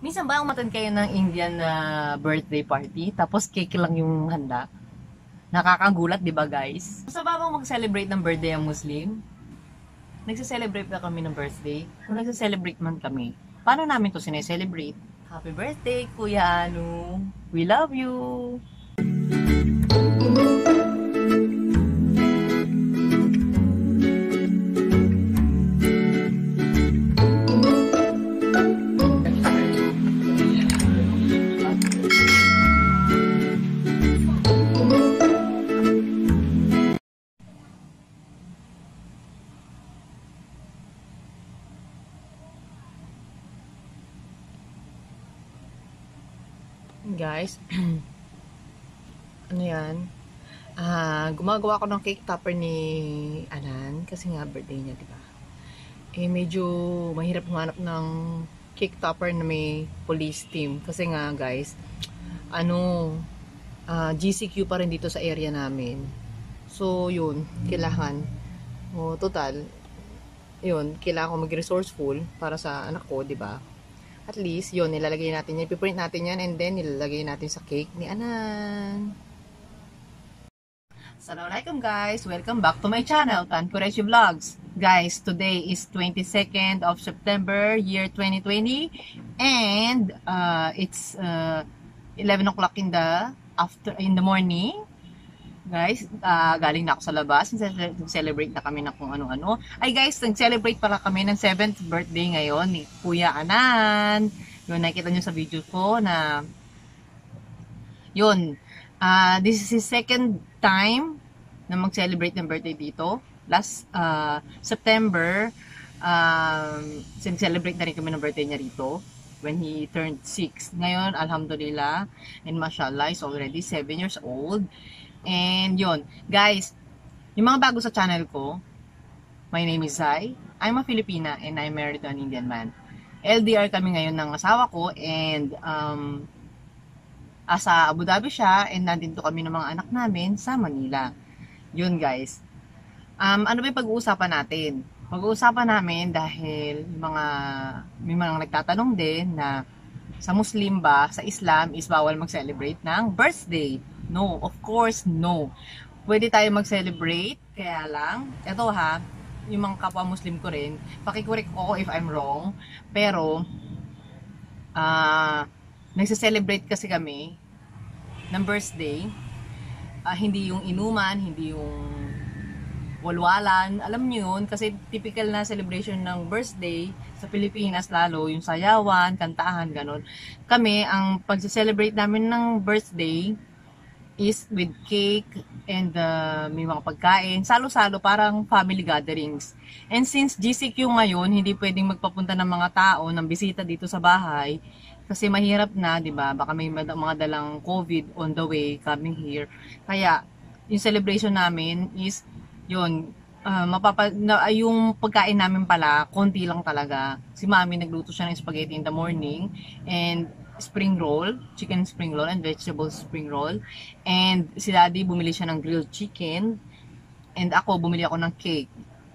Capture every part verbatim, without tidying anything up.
Minsan ba umatan kayo ng Indian na birthday party, tapos cake lang yung handa? Nakakagulat, di ba guys? Sa ba bang mag-celebrate ng birthday ang Muslim? Nagse-celebrate na kami ng birthday. Kung nagse-celebrate man kami, paano namin to sineselebrate? Happy birthday, Kuya Anu! We love you! Guys, ano yan? Ah, gumagawa ko ng cake topper ni Annan kasi nga birthday niya, di ba? Eh medyo mahirap humanap ng cake topper na may police team kasi nga guys, ano, ah, G C Q pa rin dito sa area namin. So yun, kailangan oh, total yun, kailangan ko mag-resourceful para sa anak ko, di ba? At least, yun, nilalagay natin yan. Ipiprint natin yan and then nilalagay natin sa cake ni Annan. Assalamualaikum guys! Welcome back to my channel, Tan Qureshi Vlogs. Guys, today is twenty-second of September, year twenty twenty. And, uh, it's uh, eleven o'clock in the after in the morning. Guys, uh, galing na ako sa labas. Nag-celebrate na kami na kung ano-ano. Ay guys, nag-celebrate pala kami ng seventh birthday ngayon ni Kuya Annan. Yun, nakikita nyo sa video ko na yun, uh, this is his second time na mag-celebrate ng birthday dito. Last uh, September, um, celebrate na rin kami ng birthday niya rito when he turned six. Ngayon, alhamdulillah, and mashallah, is already seven years old. And yun, guys, yung mga bago sa channel ko, my name is Zhai. I'm a Filipina and I'm married to an Indian man. L D R kami ngayon ng asawa ko and um, asa Abu Dhabi siya and nandito kami ng mga anak namin sa Manila. Yun guys. Um, ano ba yung pag-uusapan natin? Pag-uusapan namin dahil mga, may mga nagtatanong din na sa Muslim ba, sa Islam is bawal mag-celebrate ng birthday. No, of course, no. Pwede tayo mag-celebrate, kaya lang, eto ha, yung mga kapwa Muslim ko rin, pakikorek ko if I'm wrong, pero, ah, uh, nagse-celebrate kasi kami ng birthday, uh, hindi yung inuman, hindi yung walwalan, alam nyo yun, kasi typical na celebration ng birthday sa Pilipinas, lalo yung sayawan, kantahan, ganun. Kami, ang pag-celebrate namin ng birthday, is with cake and uh, may mga pagkain, salo-salo parang family gatherings. And since G C Q ngayon, hindi pwedeng magpapunta ng mga tao ng bisita dito sa bahay kasi mahirap na, 'di ba? Baka may mga dalang COVID on the way coming here. Kaya yung celebration namin is yun, uh, mapapa na, yung pagkain namin pala, konti lang talaga. Si Mami nagluto siya ng spaghetti in the morning and spring roll, chicken spring roll and vegetable spring roll. And si Daddy bumili siya ng grilled chicken. And ako bumili ako ng cake.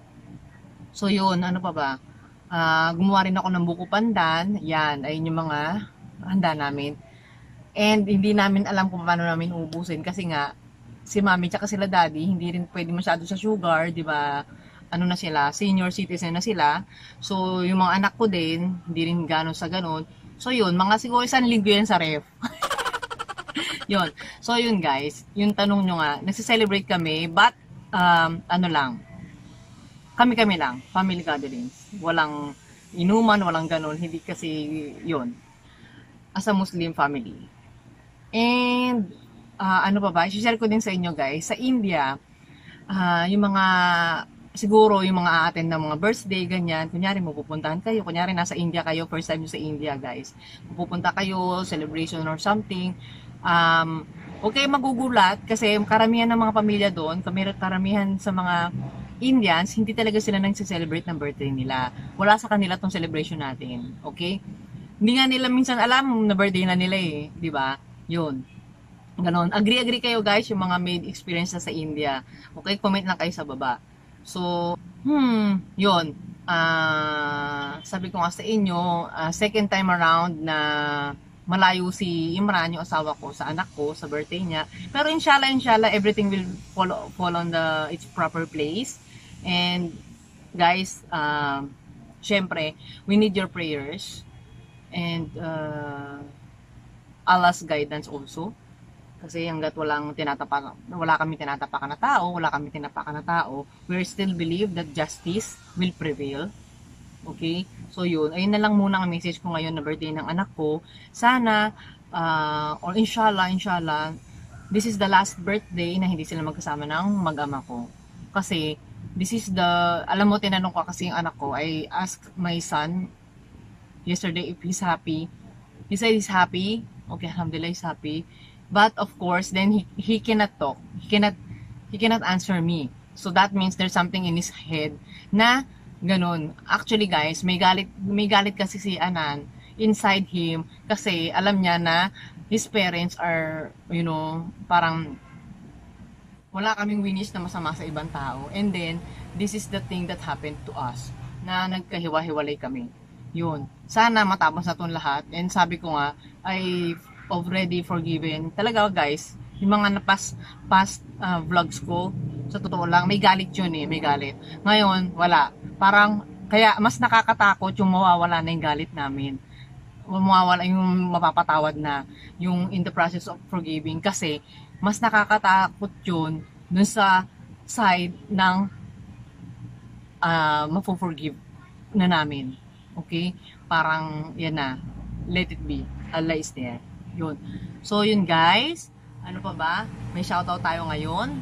So yun, ano pa ba? Uh, gumawa rin ako ng buko pandan. Yan, ayun yung mga handa namin. And hindi namin alam kung paano namin ubusin kasi nga si Mami tsaka sila Daddy hindi rin pwede masyado sa sugar, di ba? Ano na sila, senior citizen na sila. So yung mga anak ko din, hindi rin gano'n sa gano'n. So yun, mga siguro isang linggo yan sa ref. Yun. So yun guys, yung tanong nyo nga, nagse-celebrate kami, but um, ano lang, kami-kami lang, family gatherings. Walang inuman, walang ganon, hindi kasi yun. As a Muslim family. And uh, ano pa ba, i-share ko din sa inyo guys, sa India, uh, yung mga siguro yung mga a-attend ng mga birthday, ganyan, kunyari mapupuntahan kayo, kunyari nasa India kayo, first time nyo sa India guys, pupunta kayo, celebration or something, um, huwag kayo magugulat kasi karamihan ng mga pamilya doon, karamihan sa mga Indians, hindi talaga sila nang-celebrate ng birthday nila. Wala sa kanila tong celebration natin, okay? Hindi nga nila minsan alam na birthday na nila eh, di ba? Yun. Ganon. Agree-agree kayo guys, yung mga made experience na sa India. Okay, comment lang kayo sa baba. So, hmm, yun. uh, sabi ko nga sa inyo, uh, second time around na malayo si Imran, yung asawa ko, sa anak ko, sa birthday niya. Pero inshallah, inshallah, everything will fall, fall on the its proper place. And guys, uh, syempre, we need your prayers and uh, Allah's guidance also. Kasi hanggat walang tinatapak, wala kami tinatapakan na tao, wala kami tinapakan na tao, we still believe that justice will prevail. Okay? So yun, ayun na lang muna ang message ko ngayon na birthday ng anak ko. Sana, uh, or inshallah, inshallah, this is the last birthday na hindi sila magkasama ng mag-ama ko. Kasi, this is the, alam mo, tinanong ko kasi yung anak ko, I asked my son yesterday if he's happy. He said he's happy. Okay, alhamdulillah, he's happy. But of course, then he, he cannot talk. He cannot, he cannot answer me. So that means there's something in his head na ganun. Actually guys, may galit, may galit kasi si Annan inside him kasi alam niya na his parents are, you know, parang wala kaming winish na masama sa ibang tao. And then, this is the thing that happened to us na nagkahiwa-hiwalay kami. Yun. Sana matapos na itong lahat. And sabi ko nga, I already forgiven. Talaga guys, yung mga napas past uh, vlogs ko, sa totoo lang, may galit yun eh, may galit. Ngayon, wala. Parang, kaya mas nakakatakot yung mawawala na yung galit namin. Mawawala yung mapapatawad na, yung in the process of forgiving. Kasi, mas nakakatakot yun dun sa side ng uh, mapo-forgive na namin. Okay? Parang, yan na. Let it be. Allah is there. Yun. So, yun guys. Ano pa ba? May shoutout tayo ngayon.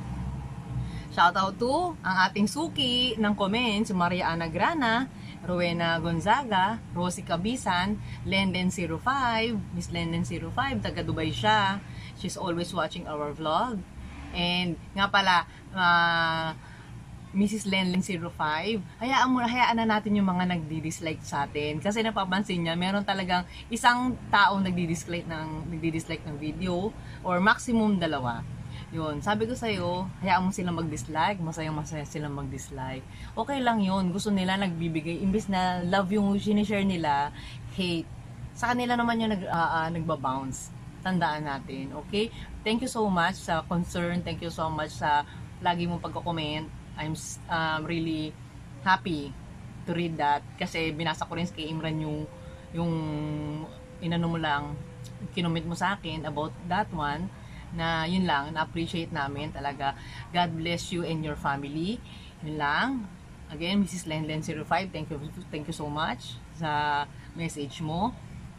Shoutout to ang ating suki ng comments, Maria Ana Grana, Rowena Gonzaga, Rosie Cabisan, Lenden zero five, Miss Lenden zero five, taga Dubai siya. She's always watching our vlog. And nga pala, uh, Missus Lenlen zero five, hayaan mo, hayaan na natin yung mga nagdi-dislike sa atin. Kasi napapansin niya, meron talagang isang taong nagdi-dislike ng, nagdi-dislike ng video, or maximum dalawa. Yun, sabi ko sa'yo, hayaan mo silang mag-dislike, masayang masaya silang mag-dislike. Okay lang yun, gusto nila nagbibigay, imbis na love yung sinishare nila, hate. Sa kanila naman yung nag, uh, uh, nagbabounce. Tandaan natin, okay? Thank you so much sa concern, thank you so much sa lagi mong pagko-comment. I'm um, really happy to read that kasi binasa ko rin kay Imran yung yung inano mo lang, kinomment mo sa akin about that one, na yun lang, na-appreciate namin talaga. God bless you and your family. Yun lang. Again, Missus Lenlen zero five, thank you, thank you so much sa message mo.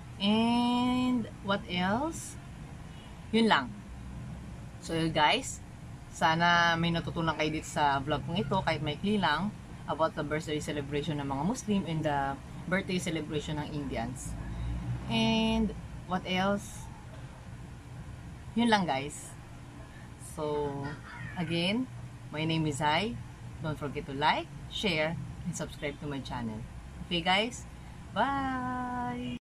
And what else? Yun lang. So guys, sana may natutunan kayo dito sa vlog kong ito, kahit maikli lang, about the birthday celebration ng mga Muslim and the birthday celebration ng Indians. And what else? Yun lang guys. So, again, my name is Zhai. Don't forget to like, share, and subscribe to my channel. Okay guys? Bye!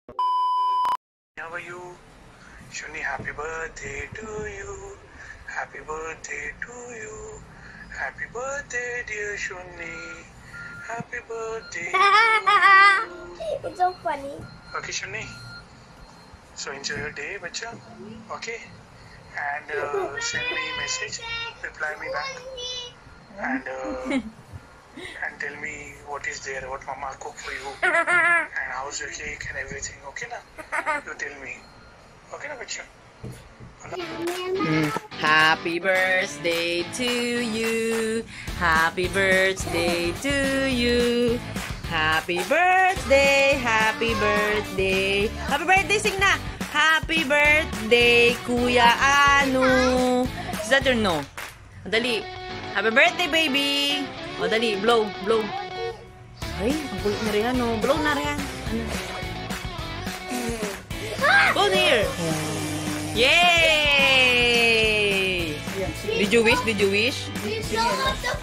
How are you? Shuni, happy birthday to you. Happy birthday to you. Happy birthday, dear Shuni. Happy birthday to you. It's so funny. Okay, Shuni. So enjoy your day, bacha. Okay. And uh, send me a message. Reply me back. And uh, and tell me what is there, what Mama cooked for you, and how's your cake and everything. Okay, na? You tell me. Okay, na, bacha. Mm. Happy birthday to you. Happy birthday to you. Happy birthday, happy birthday. Happy birthday, sing na. Happy birthday, Kuya Ano. Is that your no? Dali. Happy birthday, baby. O, dali. Blow, blow. Ay, ang kulit na rin ano. Blow na rin. Ano? Go there. Yay! Did you wish? Did you wish? You still have to